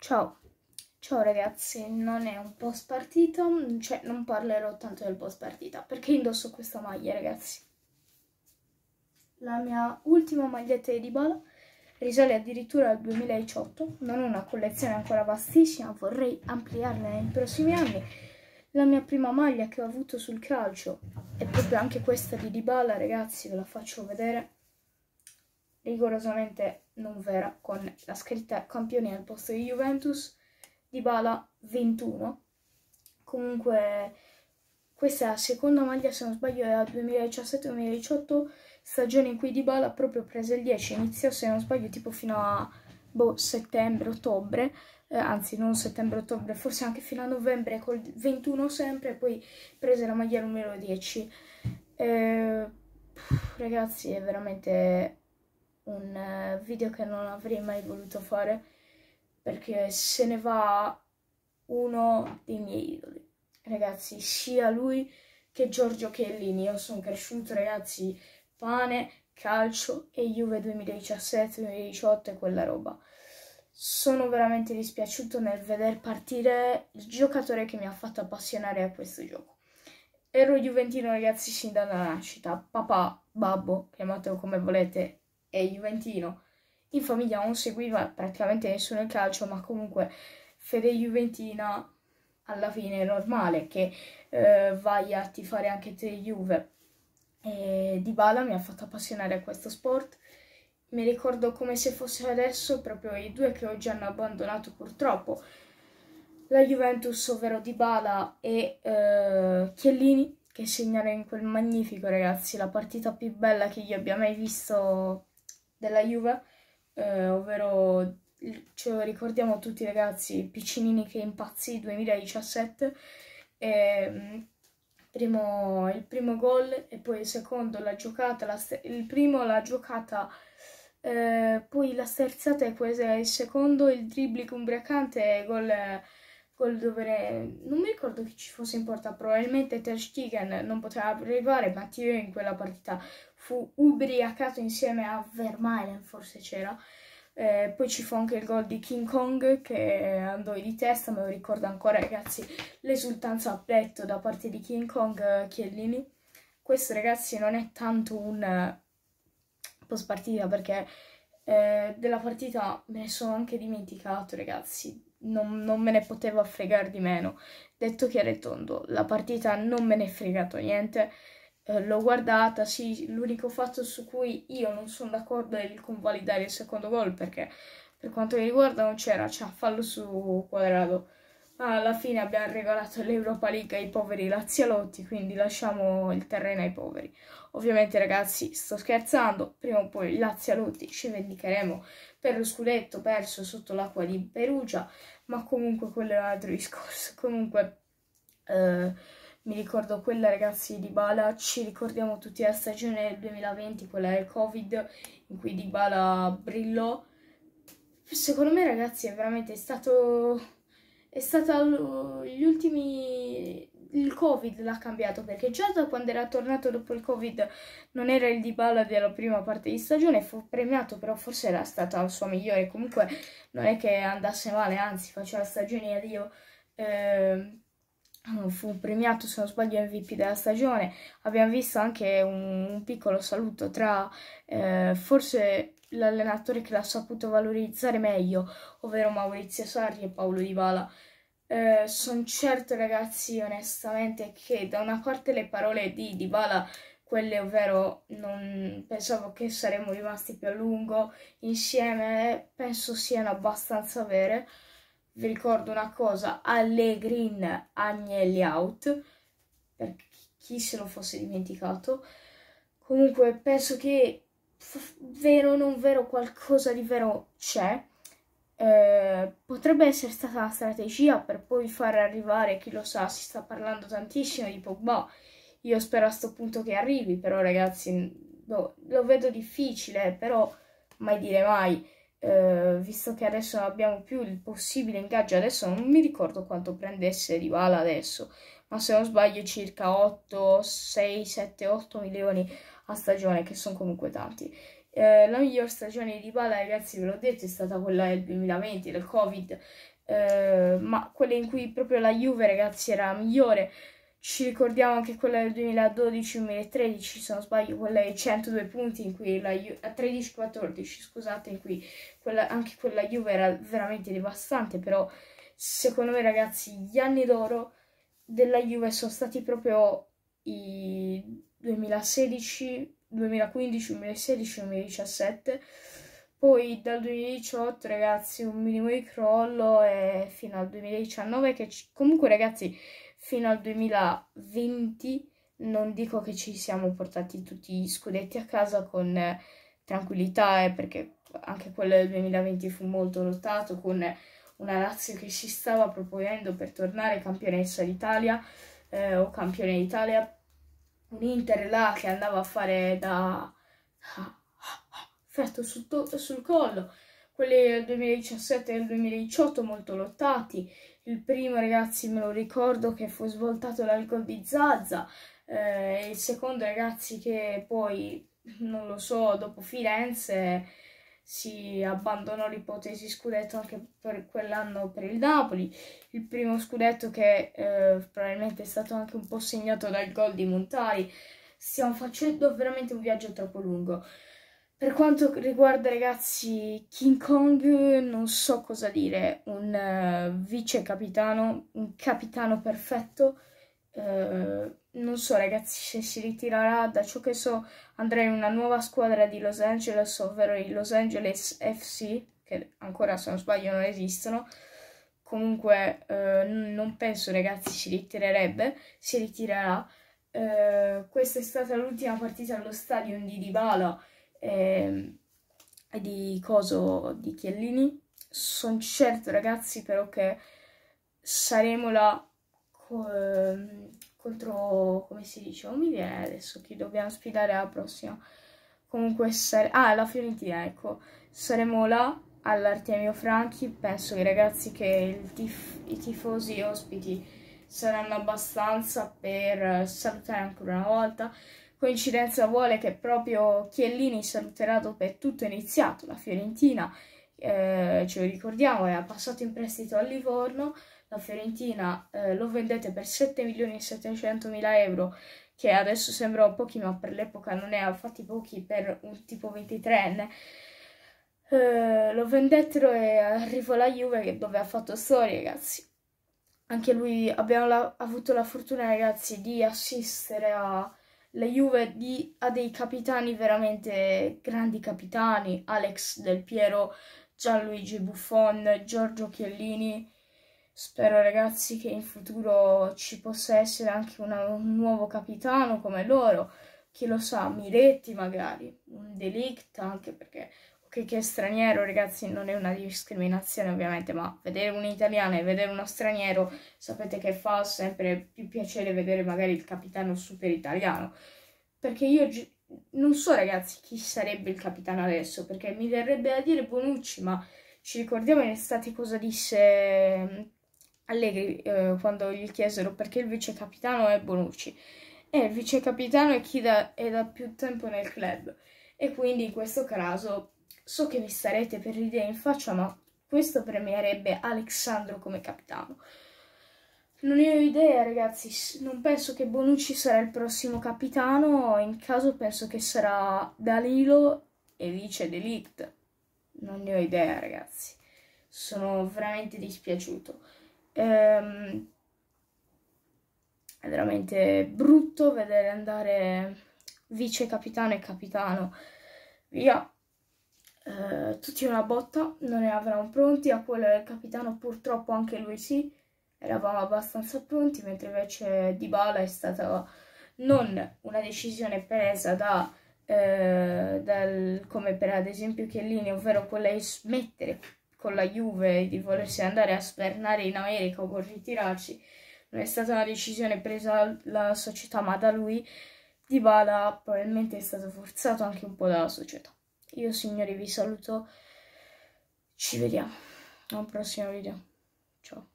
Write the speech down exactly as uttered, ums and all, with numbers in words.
Ciao, ciao ragazzi, non è un post partita, cioè non parlerò tanto del post partita perché indosso questa maglia, ragazzi. La mia ultima maglietta di Dybala risale addirittura al duemiladiciotto, non ho una collezione ancora vastissima, vorrei ampliarla nei prossimi anni. La mia prima maglia che ho avuto sul calcio è proprio anche questa di Dybala, ragazzi, ve la faccio vedere. Rigorosamente non vera, con la scritta campioni al posto di Juventus, Dybala ventuno. Comunque questa è la seconda maglia, se non sbaglio è la duemiladiciassette duemiladiciotto, stagione in cui Dybala ha proprio preso il dieci, iniziò se non sbaglio tipo fino a boh, settembre-ottobre, eh, anzi non settembre-ottobre, forse anche fino a novembre col ventuno sempre, poi prese la maglia numero dieci. Eh, pff, ragazzi, è veramente un video che non avrei mai voluto fare perché se ne va uno dei miei idoli, ragazzi, sia lui che Giorgio Chiellini. Io sono cresciuto, ragazzi, pane, calcio e Juve duemiladiciassette duemiladiciotto e quella roba. Sono veramente dispiaciuto nel veder partire il giocatore che mi ha fatto appassionare a questo gioco. Ero juventino, ragazzi, sin dalla nascita. Papà, babbo, chiamatelo come volete, è juventino. In famiglia non seguiva praticamente nessuno il calcio, ma comunque fede juventina alla fine è normale che eh, vai a tifare anche te Juve. E Dybala mi ha fatto appassionare a questo sport. Mi ricordo come se fosse adesso proprio i due che oggi hanno abbandonato purtroppo la Juventus, ovvero Dybala e eh, Chiellini, che segnano in quel magnifico, ragazzi, la partita più bella che io abbia mai visto della Juve, eh, ovvero ce lo ricordiamo tutti, ragazzi, Piccinini che impazzì duemiladiciassette, e, primo, il primo gol e poi il secondo la giocata, la il primo la giocata, eh, poi la sterzata e poi il secondo il dribbling umbriacante e gol, gol dove non mi ricordo chi ci fosse in porta, probabilmente Ter Stegen non poteva arrivare, ma Matteo in quella partita fu ubriacato insieme a Vermaelen, forse c'era. Eh, poi ci fu anche il gol di King Kong che andò di testa, me lo ricordo ancora, ragazzi, l'esultanza a petto da parte di King Kong Chiellini. Questo, ragazzi, non è tanto un post partita perché eh, della partita me ne sono anche dimenticato, ragazzi, non, non me ne poteva fregare di meno. Detto chiaro e tondo, la partita non me ne è fregato niente. Eh, l'ho guardata, sì, l'unico fatto su cui io non sono d'accordo è il convalidare il secondo gol, perché per quanto mi riguarda non c'era, c'è fallo su Quadrado. Ma alla fine abbiamo regalato l'Europa League ai poveri lazialotti, quindi lasciamo il terreno ai poveri. Ovviamente, ragazzi, sto scherzando, prima o poi i lazialotti ci vendicheremo per lo scudetto perso sotto l'acqua di Perugia, ma comunque quello è un altro discorso. Comunque eh, mi ricordo quella, ragazzi, di Dybala, ci ricordiamo tutti la stagione del duemilaventi, quella del Covid, in cui Dybala brillò. Secondo me, ragazzi, è veramente stato... è stato gli ultimi... il Covid l'ha cambiato, perché già da quando era tornato dopo il Covid non era il Dybala della prima parte di stagione, fu premiato, però forse era stata la sua migliore. Comunque non è che andasse male, anzi faceva stagioni a Dio. Eh, fu premiato, se non sbaglio, M V P della stagione. Abbiamo visto anche un, un piccolo saluto tra eh, forse l'allenatore che l'ha saputo valorizzare meglio, ovvero Maurizio Sarri e Paulo Dybala. Eh, sono certo, ragazzi, onestamente, che da una parte le parole di Dybala, quelle ovvero non pensavo che saremmo rimasti più a lungo insieme, penso siano abbastanza vere. Vi ricordo una cosa, Allegri in Agnelli out, per chi se lo fosse dimenticato. Comunque penso che vero o non vero qualcosa di vero c'è. Eh, potrebbe essere stata una strategia per poi far arrivare, chi lo sa, si sta parlando tantissimo di Pogba. Io spero a sto punto che arrivi, però ragazzi, no, lo vedo difficile, però mai dire mai. Eh, visto che adesso non abbiamo più il possibile ingaggio, adesso non mi ricordo quanto prendesse Dybala adesso, ma se non sbaglio circa otto, sei, sette, otto milioni a stagione, che sono comunque tanti. Eh, la miglior stagione di Dybala, ragazzi, ve l'ho detto, è stata quella del duemilaventi, del Covid. eh, ma quelle in cui proprio la Juve, ragazzi, era migliore. Ci ricordiamo anche quella del duemiladodici duemilatredici, se non sbaglio, quella ai centodue punti, in cui la Ju- a tredici quattordici, scusate, in cui quella, anche quella Juve era veramente devastante, però secondo me, ragazzi, gli anni d'oro della Juve sono stati proprio i duemilasedici, duemilaquindici, duemilasedici, duemiladiciassette. Poi dal duemiladiciotto, ragazzi, un minimo di crollo, e fino al duemiladiciannove che ci... comunque, ragazzi, fino al duemilaventi non dico che ci siamo portati tutti gli scudetti a casa con eh, tranquillità, eh, perché anche quello del duemilaventi fu molto lottato, con una Lazio che si stava proponendo per tornare campionessa d'Italia eh, o campione d'Italia, un Inter là che andava a fare da ferro sul, sul collo. Quelli del duemiladiciassette e del duemiladiciotto molto lottati. Il primo, ragazzi, me lo ricordo che fu svoltato dal gol di Zaza, eh, il secondo, ragazzi, che poi, non lo so, dopo Firenze si abbandonò l'ipotesi scudetto anche per quell'anno per il Napoli. Il primo scudetto che eh, probabilmente è stato anche un po' segnato dal gol di Montari. Stiamo facendo veramente un viaggio troppo lungo. Per quanto riguarda, ragazzi, King Kong, non so cosa dire, un uh, vice capitano, un capitano perfetto, uh, non so, ragazzi, se si ritirerà. Da ciò che so andrà in una nuova squadra di Los Angeles, ovvero i Los Angeles F C, che ancora, se non sbaglio, non esistono. Comunque uh, non penso, ragazzi, si ritirerebbe, si ritirerà. Uh, questa è stata l'ultima partita allo stadio di Dybala e di coso di Chiellini. Sono certo, ragazzi, però che saremo là co contro, come si dice, non mi viene adesso chi dobbiamo sfidare alla prossima. Comunque sare ah, la Fiorentina, ecco, saremo là all'Artemio Franchi. Penso che, ragazzi, che il tif i tifosi ospiti saranno abbastanza per salutare ancora una volta. Coincidenza vuole che proprio Chiellini saluterà dopo è tutto iniziato. La Fiorentina, eh, ce lo ricordiamo, è passato in prestito al Livorno. La Fiorentina eh, lo vendete per sette milioni e settecentomila euro, che adesso sembrano pochi, ma per l'epoca non erano fatti pochi per un tipo ventitreenne. Eh, lo vendettero e arrivò la Juve, dove ha fatto storia, ragazzi. Anche lui, abbiamo la, avuto la fortuna, ragazzi, di assistere a la Juve di, ha dei capitani veramente grandi capitani: Alex Del Piero, Gianluigi Buffon, Giorgio Chiellini. Spero, ragazzi, che in futuro ci possa essere anche una, un nuovo capitano come loro. Chi lo sa, Miretti magari, un De Ligt, anche perché ok che è straniero, ragazzi, non è una discriminazione ovviamente, ma vedere un italiano e vedere uno straniero, sapete che fa sempre più piacere vedere magari il capitano super italiano. Perché io non so, ragazzi, chi sarebbe il capitano adesso, perché mi verrebbe da dire Bonucci, ma ci ricordiamo in estate cosa disse Allegri eh, quando gli chiesero perché il vice capitano è Bonucci. E il vice capitano è chi da, è da più tempo nel club, e quindi in questo caso so che vi starete per ridere in faccia, ma questo premierebbe Alexandro come capitano. Non ne ho idea, ragazzi, non penso che Bonucci sarà il prossimo capitano. In caso penso che sarà Danilo e vice De Ligt. Non ne ho idea, ragazzi, sono veramente dispiaciuto. Ehm, è veramente brutto vedere andare vice capitano e capitano via. Uh, tutti una botta, non eravamo pronti. A quello del capitano purtroppo anche lui sì, eravamo abbastanza pronti, mentre invece Dybala è stata non una decisione presa da, uh, dal, come per ad esempio Chiellini, ovvero quella di smettere con la Juve, di volersi andare a svernare in America o con ritirarsi. Non è stata una decisione presa dalla società, ma da lui. Dybala probabilmente è stato forzato anche un po' dalla società. Io, signori, vi saluto, ci vediamo a un prossimo video, ciao.